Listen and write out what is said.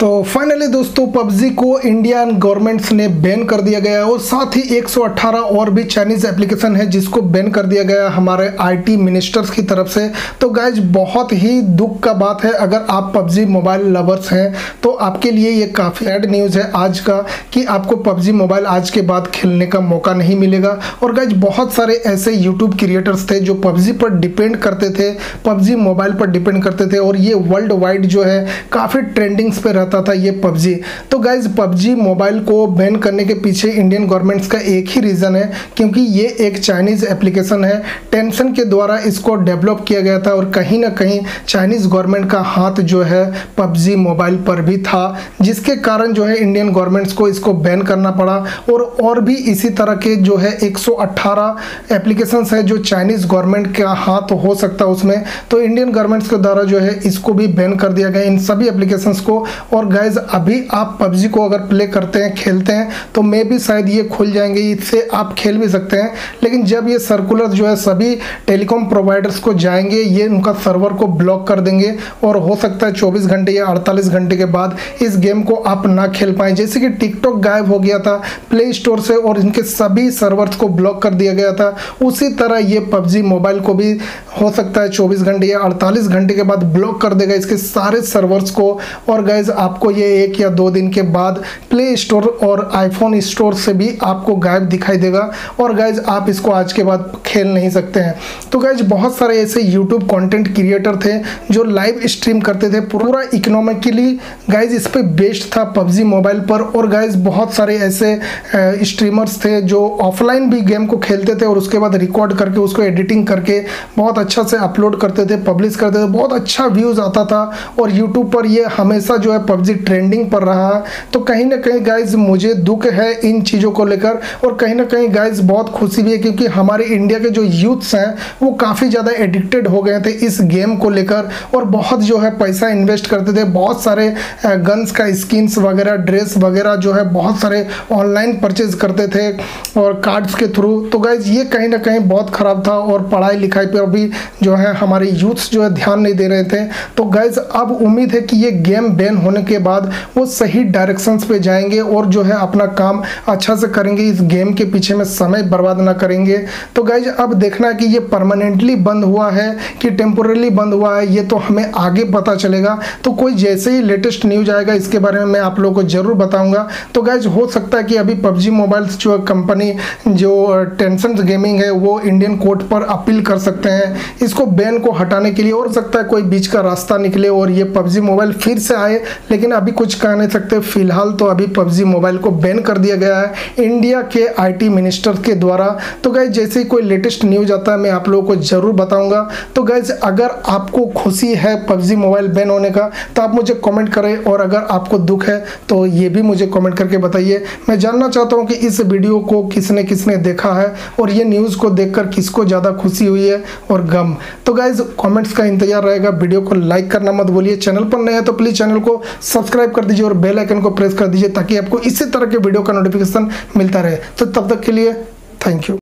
तो फाइनली दोस्तों पबजी को इंडियन गवर्नमेंट्स ने बैन कर दिया गया है और साथ ही 118 और भी चाइनीज़ एप्लीकेशन है जिसको बैन कर दिया गया हमारे आईटी मिनिस्टर्स की तरफ से। तो गाइज बहुत ही दुख का बात है, अगर आप पबजी मोबाइल लवर्स हैं तो आपके लिए ये काफ़ी सैड न्यूज़ है आज का कि आपको पबजी मोबाइल आज के बाद खेलने का मौका नहीं मिलेगा। और गाइज बहुत सारे ऐसे यूट्यूब क्रिएटर्स थे जो पबजी पर डिपेंड करते थे, पबजी मोबाइल पर डिपेंड करते थे और ये वर्ल्ड वाइड जो है काफ़ी ट्रेंडिंग्स पे रहता था ये पबजी। तो गाइज पबजी मोबाइल को बैन करने के पीछे इंडियन गवर्नमेंट्स का एक ही रीज़न है, क्योंकि ये एक चाइनीज़ एप्लीकेशन है, टेंशन के द्वारा इसको डेवलप किया गया था और कहीं ना कहीं चाइनीज़ गवर्नमेंट का हाथ जो है पबजी मोबाइल पर भी था, जिसके कारण जो है इंडियन गवर्नमेंट्स को इसको बैन करना पड़ा। और भी इसी तरह के जो है 118 एप्लीकेशंस है जो चाइनीज़ गवर्नमेंट का हाथ हो सकता है उसमें, तो इंडियन गवर्नमेंट्स के द्वारा जो है इसको भी बैन कर दिया गया इन सभी एप्लीकेशंस को। और गाइज अभी आप पबजी को अगर प्ले करते हैं, खेलते हैं, तो मे भी शायद ये खुल जाएंगे, इससे आप खेल भी सकते हैं। लेकिन जब ये सर्कुलर जो है सभी टेलीकॉम प्रोवाइडर्स को जाएंगे, ये उनका सर्वर को ब्लॉक कर देंगे और हो सकता है 24 घंटे या 48 घंटे के बाद इस गेम को आप ना खेल पाएँ। जैसे कि टिकटॉक गायब हो गया था प्ले स्टोर से और इनके सभी सर्वर्स को ब्लॉक कर दिया गया था, उसी तरह ये पबजी मोबाइल को भी हो सकता है 24 घंटे या 48 घंटे के बाद ब्लॉक कर देगा इसके सारे सर्वर्स को। और गाइज आपको ये 1 या 2 दिन के बाद प्ले स्टोर और आईफोन स्टोर से भी आपको गायब दिखाई देगा और गाइज आप इसको आज के बाद खेल नहीं सकते हैं। तो गाइज बहुत सारे ऐसे यूट्यूब कंटेंट क्रिएटर थे जो लाइव स्ट्रीम करते थे, पूरा इकोनॉमिकली गाइज इस पे बेस्ड था पबजी मोबाइल पर। और गाइज बहुत सारे ऐसे स्ट्रीमर्स थे जो ऑफलाइन भी गेम को खेलते थे और उसके बाद रिकॉर्ड करके उसको एडिटिंग करके बहुत अच्छा से अपलोड करते थे, पब्लिश करते थे, बहुत अच्छा व्यूज़ आता था और यूट्यूब पर ये हमेशा जो है पबजी ट्रेंडिंग पर रहा। तो कहीं ना कहीं गाइज मुझे दुख है इन चीज़ों को लेकर और कहीं ना कहीं गाइज बहुत खुशी भी है, क्योंकि हमारे इंडिया के जो यूथ्स हैं वो काफ़ी ज़्यादा एडिक्टेड हो गए थे इस गेम को लेकर और बहुत जो है पैसा इन्वेस्ट करते थे, बहुत सारे गन्स का स्किन्स वगैरह, ड्रेस वगैरह जो है बहुत सारे ऑनलाइन परचेज करते थे और कार्ड्स के थ्रू। तो गाइज ये कहीं ना कहीं बहुत ख़राब था और पढ़ाई लिखाई पर भी जो है हमारे यूथ्स जो है ध्यान नहीं दे रहे थे। तो गाइज अब उम्मीद है कि ये गेम बैन होने के बाद वो सही डायरेक्शंस पे जाएंगे और जो है अपना काम अच्छा से करेंगे, इस गेम के पीछे में समय बर्बाद ना करेंगे। तो गाइज अब देखना है कि ये परमानेंटली बंद हुआ है कि टेम्पोरली बंद हुआ है, ये तो हमें आगे पता चलेगा। तो कोई जैसे ही लेटेस्ट न्यूज आएगा इसके बारे में मैं आप लोगों को जरूर बताऊंगा। तो गाइज हो सकता है कि अभी पबजी मोबाइल्स जो कंपनी जो टेंशन गेमिंग है वो इंडियन कोर्ट पर अपील कर सकते हैं इसको बैन को हटाने के लिए। हो सकता है कोई बीच का रास्ता निकले और ये पबजी मोबाइल फिर से आए, लेकिन अभी कुछ कह नहीं सकते। फिलहाल तो अभी पबजी मोबाइल को बैन कर दिया गया है इंडिया के आईटी मिनिस्टर के द्वारा। तो गाइज जैसे ही कोई लेटेस्ट न्यूज आता है मैं आप लोगों को जरूर बताऊंगा। तो गाइज अगर आपको खुशी है पबजी मोबाइल बैन होने का तो आप मुझे कमेंट करें, और अगर आपको दुख है तो ये भी मुझे कमेंट करके बताइए। मैं जानना चाहता हूँ कि इस वीडियो को किसने किसने देखा है और ये न्यूज़ को देखकर किसको ज़्यादा खुशी हुई है और गम। तो गाइज कमेंट्स का इंतजार रहेगा, वीडियो को लाइक करना मत भूलिए, चैनल पर नए हैं तो प्लीज़ चैनल को सब्सक्राइब कर दीजिए और बेल आइकन को प्रेस कर दीजिए ताकि आपको इसी तरह के वीडियो का नोटिफिकेशन मिलता रहे। तो तब तक के लिए थैंक यू।